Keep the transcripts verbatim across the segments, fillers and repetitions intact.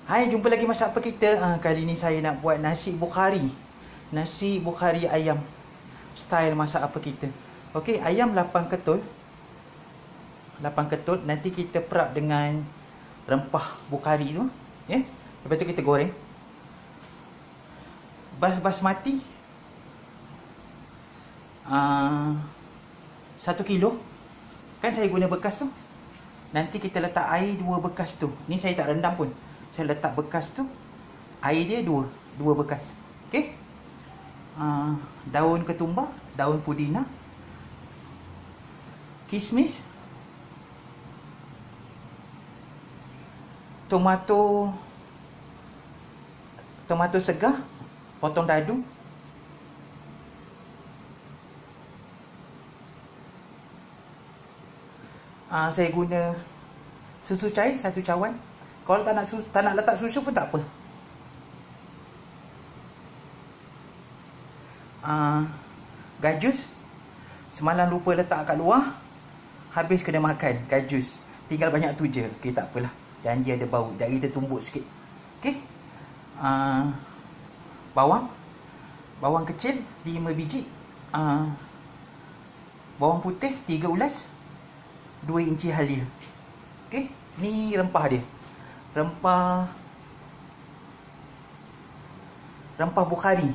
Hai, jumpa lagi masak apa kita. Ha, kali ni saya nak buat nasi bukhari. Nasi bukhari ayam. Style masak apa kita. Okey, ayam lapan ketul. lapan ketul. Nanti kita perap dengan rempah bukhari tu. Ya. Yeah? Lepas tu kita goreng. Bas basmati. Uh, satu kilo. Kan saya guna bekas tu. Nanti kita letak air dua bekas tu. Ni saya tak rendam pun. Saya letak bekas tu, air dia dua, dua bekas. Okey. Uh, daun ketumbar, daun pudina, kismis, tomato, tomato segar, potong dadu, uh, saya guna susu cair satu cawan. Kalau tak nak, susu, tak nak letak susu pun tak apa. Uh, gajus. Semalam lupa letak kat luar. Habis kena makan gajus. Tinggal banyak tu je. Okey, tak apalah. Dan dia ada bau. Jadi kita tumbuk sikit. Okey. Uh, bawang. Bawang kecil lima biji. Uh, bawang putih tiga ulas. dua inci halia. Okey. Ni rempah dia. Rempah Rempah bukhari.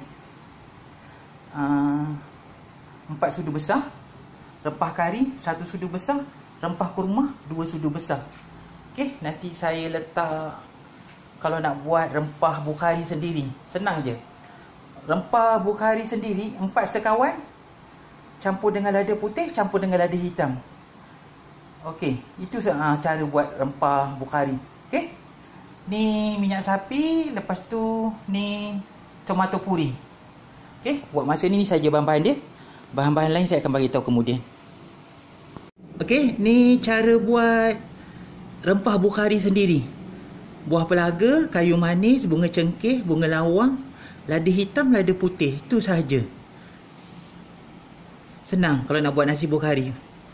uh, Empat sudu besar. Rempah kari satu sudu besar. Rempah kurma dua sudu besar. Okey, nanti saya letak. Kalau nak buat rempah bukhari sendiri, senang je. Rempah bukhari sendiri empat sekawan, campur dengan lada putih, campur dengan lada hitam. Okey, itu uh, cara buat rempah bukhari. Okey. Ni minyak sapi, lepas tu ni tomato puri. Okey, buat masa ni ni saja bahan-bahan dia. Bahan-bahan lain saya akan bagi tahu kemudian. Okey, ni cara buat rempah bukhari sendiri. Buah pelaga, kayu manis, bunga cengkeh, bunga lawang, lada hitam, lada putih. Itu sahaja. Senang kalau nak buat nasi bukhari.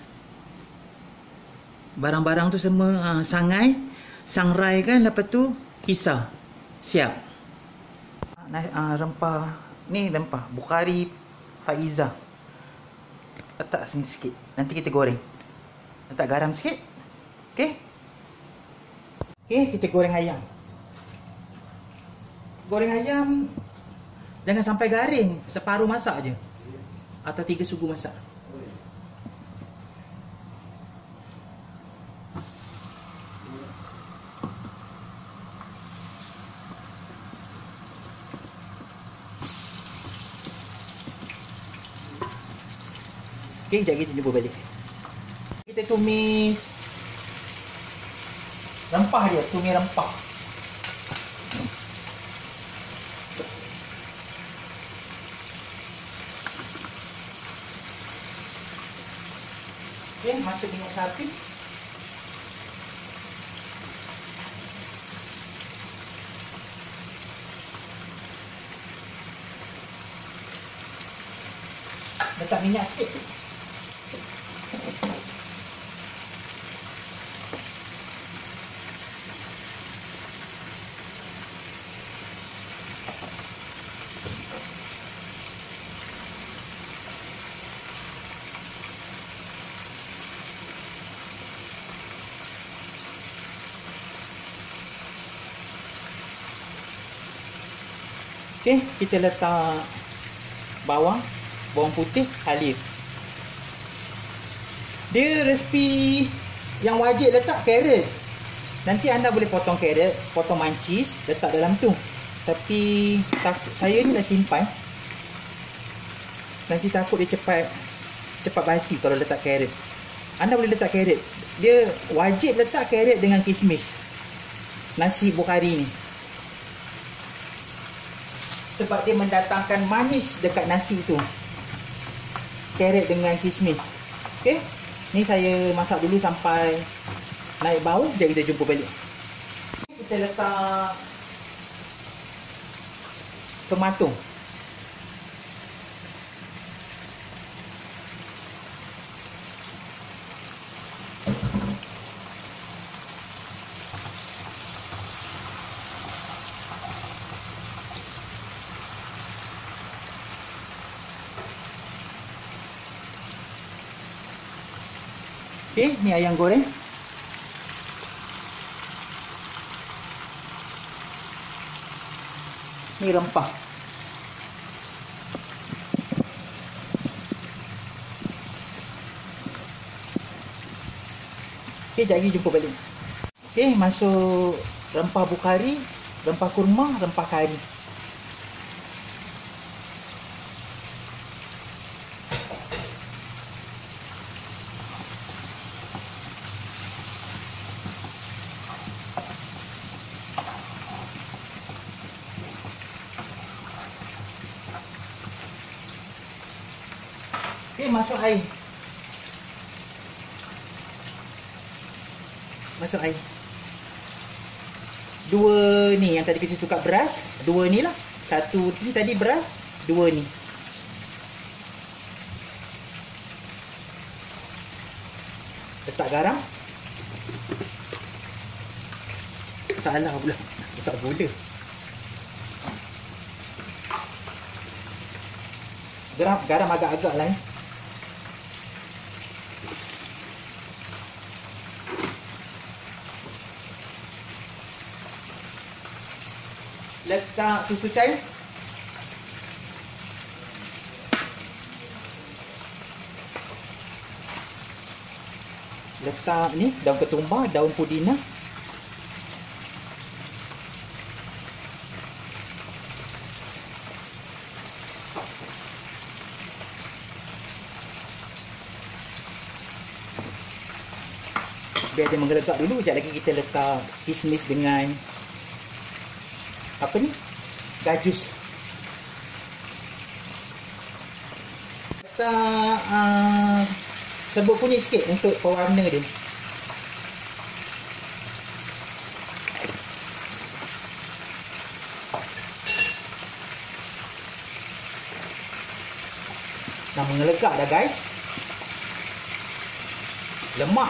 Barang-barang tu semua uh, sangai, sangrai kan, lepas tu kisar. Siap. Uh, rempah ni rempah bukhari Faiza. Letak sini sikit. Nanti kita goreng. Letak garam sikit. Okey. Okey, kita goreng ayam. Goreng ayam jangan sampai garing, separuh masak je. Atau tiga sugu masak. Okey, sekejap kita jumpa balik. Kita tumis rempah dia, tumis rempah. Okey, masuk minyak sapi. Letak minyak sikit. Okey, kita letak bawang, bawang putih, halia. Dia resipi yang wajib letak carrot. Nanti anda boleh potong carrot, potong mancis, letak dalam tu. Tapi takut, saya ni dah simpan. Nanti takut dia cepat cepat basi kalau letak carrot. Anda boleh letak carrot. Dia wajib letak carrot dengan kismis. Nasi bukhari ni. Sebab dia mendatangkan manis dekat nasi tu. Carrot dengan kismis. Okey. Ni saya masak dulu sampai naik bau. Jadi kita jumpa balik. Kita letak tomato. Okey, ni ayam goreng. Ni rempah. Okey, jap lagi jumpa balik. Okey, masuk rempah Bukhari, rempah kurma, rempah kari. Okey, masuk air. Masuk air. Dua ni yang tadi kita suka beras, dua ni lah. Satu ni tadi beras, dua ni. Letak garam. Salah pula, letak gula. Garam, garam agak-agak lah eh. Letak susu cair. Letak ni daun ketumbar, daun pudina. Biar dia menggelegak dulu. Sekejap lagi kita letak kismis dengan apa ni? Gajus. Letak uh, serbuk kunyit sikit untuk pewarna dia. Dah mengelegak dah guys. Lemak.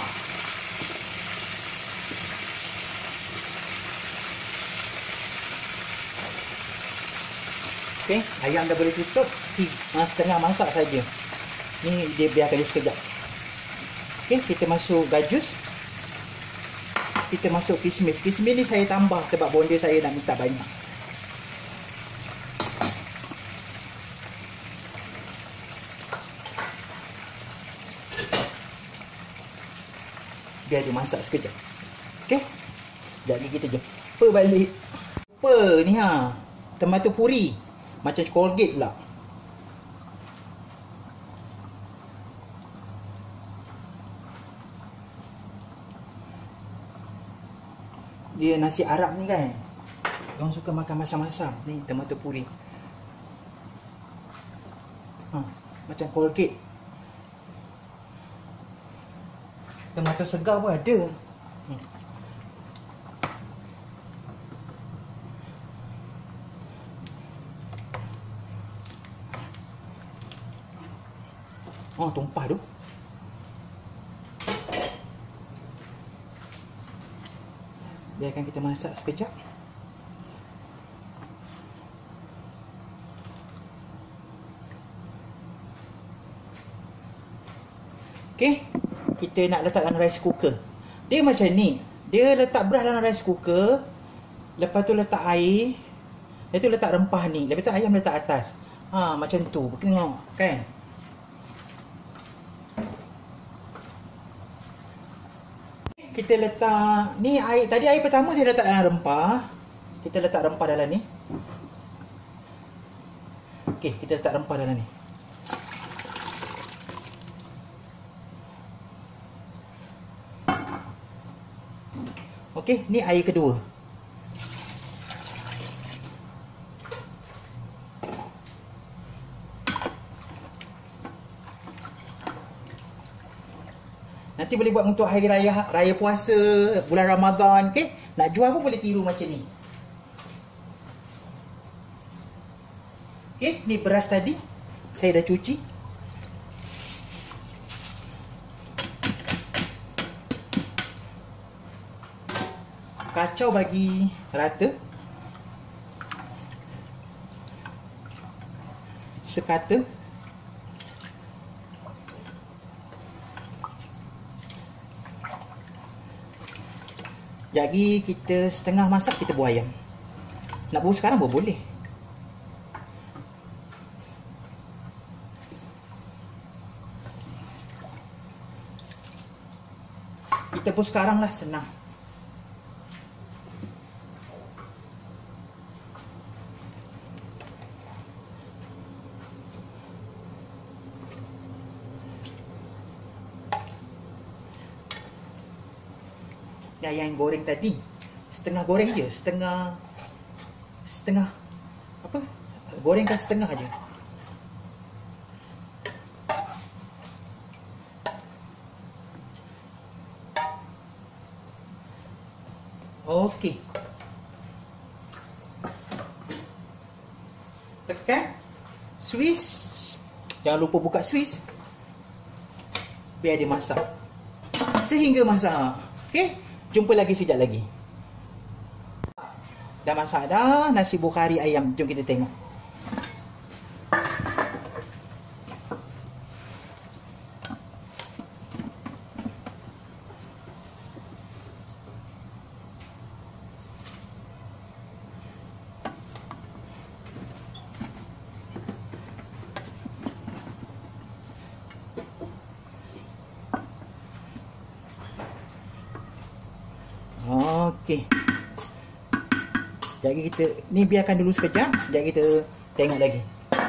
Okey, ayam dah boleh tutup. Setengah masak saja. Ni dia biarkan dia sekejap. Okey, kita masuk gajus. Kita masuk kismis. Kismis ni saya tambah sebab bonda saya nak minta banyak. Biar dia masak sekejap. Okey. Sekejap lagi kita jumpa balik. Apa ni ha? Tomato puri. Macam Colgate pula. Dia nasi Arab ni kan, orang suka makan masam-masam. Ni tomato puri ha, macam Colgate. Tomato segar pun ada. hmm. Oh, tumpah tu. Biarkan kita masak sekejap. Okey, kita nak letak dalam rice cooker. Dia macam ni. Dia letak beras dalam rice cooker. Lepas tu letak air. Lepas tu letak rempah ni. Lepas tu ayam letak atas. Ha, macam tu. Tengok kan? Kita letak ni air. Tadi air pertama saya letak dalam rempah. Kita letak rempah dalam ni. Okey, kita letak rempah dalam ni. Okey, ni air kedua. Nanti boleh buat untuk hari raya, raya puasa, bulan Ramadan, okey? Nak jual pun boleh tiru macam ni. Okey, ni beras tadi saya dah cuci. Kacau bagi rata. Sekata. Jadi kita setengah masak kita buat ayam. Nak buat sekarang pun boleh. Kita pun sekarang lah, senang. Yang goreng tadi setengah goreng je, setengah setengah apa? Gorengkan setengah aja. Okey. Tekan Swiss. Jangan lupa buka Swiss. Biar dia masak sehingga masak. Okey. Jumpa lagi sekejap lagi. Dah masak dah nasi bukhari ayam. Jom kita tengok. Okey. Jadi kita ni biarkan dulu sekejap. Jadi kita tengok lagi.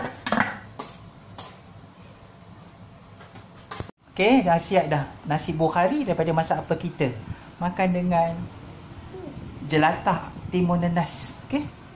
Okey, dah siap dah nasi bukhari daripada masak apa kita. Makan dengan jelatah timun nenas. Okey.